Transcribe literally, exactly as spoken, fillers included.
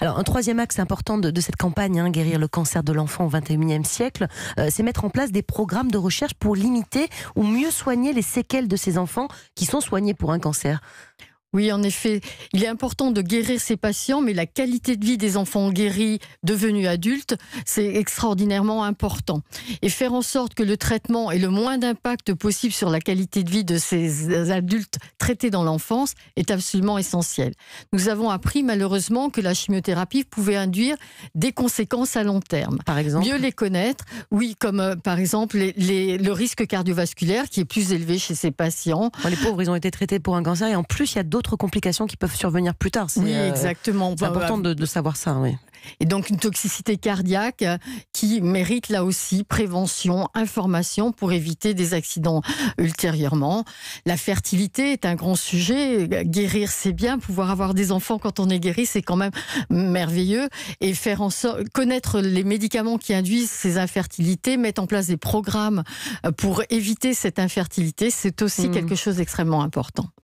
Alors, un troisième axe important de, de cette campagne, hein, guérir le cancer de l'enfant au vingt et unième siècle, euh, c'est mettre en place des programmes de recherche pour limiter ou mieux soigner les séquelles de ces enfants qui sont soignés pour un cancer. Oui, en effet, il est important de guérir ces patients, mais la qualité de vie des enfants guéris, devenus adultes, c'est extraordinairement important. Et faire en sorte que le traitement ait le moins d'impact possible sur la qualité de vie de ces adultes traités dans l'enfance est absolument essentiel. Nous avons appris malheureusement que la chimiothérapie pouvait induire des conséquences à long terme. Par exemple ? Mieux les connaître, oui, comme euh, par exemple les, les, le risque cardiovasculaire qui est plus élevé chez ces patients. Bon, les pauvres, ils ont été traités pour un cancer et en plus, il y a d'autres complications qui peuvent survenir plus tard. C'est, oui, euh, exactement. C'est important de, de savoir ça, oui. Et donc une toxicité cardiaque qui mérite là aussi prévention, information pour éviter des accidents ultérieurement. La fertilité est un grand sujet. Guérir, c'est bien. Pouvoir avoir des enfants quand on est guéri, c'est quand même merveilleux. Et faire en sorte, connaître les médicaments qui induisent ces infertilités, mettre en place des programmes pour éviter cette infertilité, c'est aussi mmh. quelque chose d'extrêmement important.